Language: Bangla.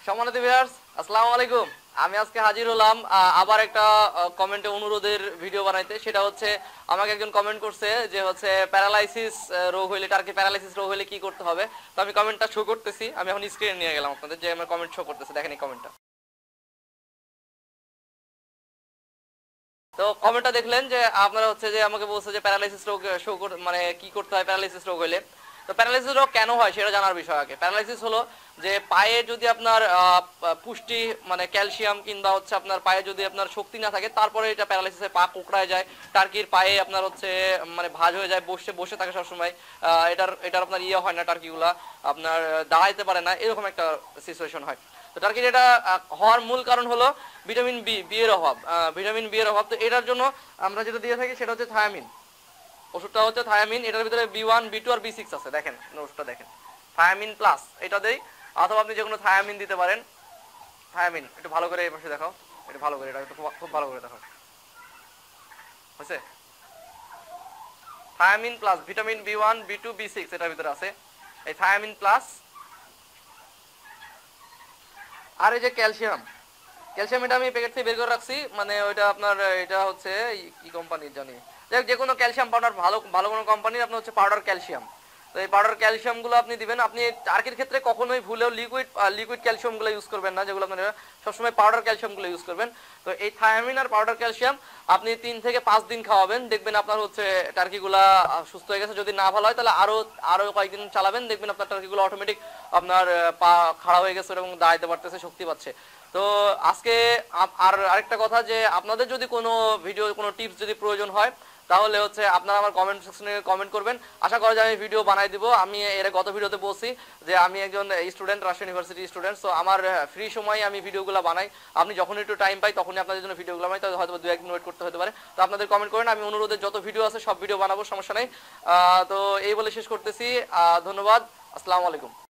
সম্মানিত ভিউয়ার্স, আসসালামু আলাইকুম। আমি আজকে হাজির হলাম আবার একটা কমেন্টে অনুরোধের ভিডিও বানাইতে। সেটা হচ্ছে আমাকে একজন কমেন্ট করছে যে হচ্ছে প্যারালাইসিস রোগ হইলে, টার্কি প্যারালাইসিস রোগ হইলে কি করতে হবে। তো আমি কমেন্টটা শো করতেছি, আমি এখন স্ক্রিনে নিয়ে গেলাম আপনাদের, যে আমার কমেন্ট শো করতেছে, দেখেন এই কমেন্টটা। তো কমেন্টটা দেখলেন যে আপনারা হচ্ছে যে আমাকে বলছে যে প্যারালাইসিস রোগ শো মানে কি করতে হয় প্যারালাইসিস রোগ হইলে। তো প্যারালাইসিস রোগ কেন হয় সেটা জানার বিষয় আগে। প্যারালাইসিস হলো যে পায়ে যদি আপনার পুষ্টি মানে ক্যালসিয়াম কিংবা হচ্ছে আপনার পায়ে যদি আপনার শক্তি না থাকে, তারপরে এটা প্যারালাইসিসে পা কোঁকড়ায় যায়। টার্কির পায়ে আপনার হচ্ছে মানে ভাঁজ হয়ে যায়, বসে বসে থাকে সবসময়। এটার এটার আপনার ইয়ে হয় না, টার্কিগুলা আপনার দাঁড়াইতে পারে না, এরকম একটা সিচুয়েশন হয়। তো টার্কির এটা হওয়ার মূল কারণ হলো ভিটামিন বি এর অভাব। ভিটামিন বি এর অভাব। তো এটার জন্য আমরা যেটা দিয়ে থাকি সেটা হচ্ছে থায়ামিন। ওষুধটা হচ্ছে থায়ামিন। এটার ভিতরে বি1, বি2 আর বি6 আছে। দেখেন ওষুধটা দেখেন, থায়ামিন প্লাস এটা দেই, অথবা আপনি যে কোনো থায়ামিন দিতে পারেন। থায়ামিন একটু ভালো করে এই পাশে দেখাও, একটু ভালো করে, এটা একটু খুব ভালো করে দেখাও, হয়েছে? থায়ামিন প্লাস ভিটামিন বি1, বি2, বি6 এটার ভিতরে আছে, এই থায়ামিন প্লাস। আর এই যে ক্যালসিয়াম, ক্যালসিয়াম এটা আমি প্যাকেট থেকে বের করে রাখছি, মানে ওইটা আপনার এটা হচ্ছে কি কোম্পানির জানি, যে কোনো ক্যালসিয়াম পাউডার, ভালো ভালো কোনো কোম্পানির আপনার হচ্ছে পাউডার ক্যালসিয়াম। তো এই পাউডার ক্যালসিয়াম গুলো আপনি দিবেন। আপনি টার্কির ক্ষেত্রে কখনোই ভুলেও লিকুইড ক্যালসিয়াম গুলো ইউজ করবেন না, যেগুলো আপনারা সবসময় পাউডার ক্যালসিয়াম গুলো ইউজ করবেন। তো এই থায়ামিন আর পাউডার ক্যালসিয়াম আপনি 3 থেকে 5 দিন খাওয়াবেন, দেখবেন আপনার হচ্ছে টার্কিগুলা সুস্থ হয়ে গেছে। যদি না ভালো হয় তাহলে আরো আরো কয়েকদিন চালাবেন, দেখবেন আপনার টার্কিগুলো অটোমেটিক আপনার পা খাড়া হয়ে গেছে এবং দাঁড়াইতে পারতেছে, শক্তি পাচ্ছে। তো আজকে আর আরেকটা কথা, যে আপনাদের যদি কোনো ভিডিও কোনো টিপস যদি প্রয়োজন হয়, তাহলে হচ্ছে আপনারা আমার কমেন্ট সেকশনে কমেন্ট করবেন। আশা করা যায় আমি ভিডিও বানাই দিব। আমি এর গত ভিডিওতে বলছি যে আমি একজন স্টুডেন্ট, রাজশাহী ইউনিভার্সিটি স্টুডেন্ট। তো আমার ফ্রি সময় আমি ভিডিওগুলো বানাই। আপনি যখন একটু টাইম পাই তখনই আপনাদের জন্য ভিডিওগুলো বানাই, তাহলে হয়তো 2-1 দিন ওয়েট করতে হতে পারে। তো আপনাদের কমেন্ট করেন, আমি অনুরোধের যত ভিডিও আছে সব ভিডিও বানাবো, সমস্যা নেই। তো এই বলে শেষ করতেছি। ধন্যবাদ। আসসালামু আলাইকুম।